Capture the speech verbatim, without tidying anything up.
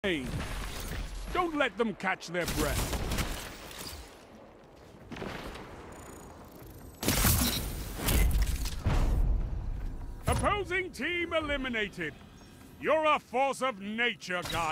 Aim. Don't let them catch their breath. Opposing team eliminated. You're a force of nature, guys.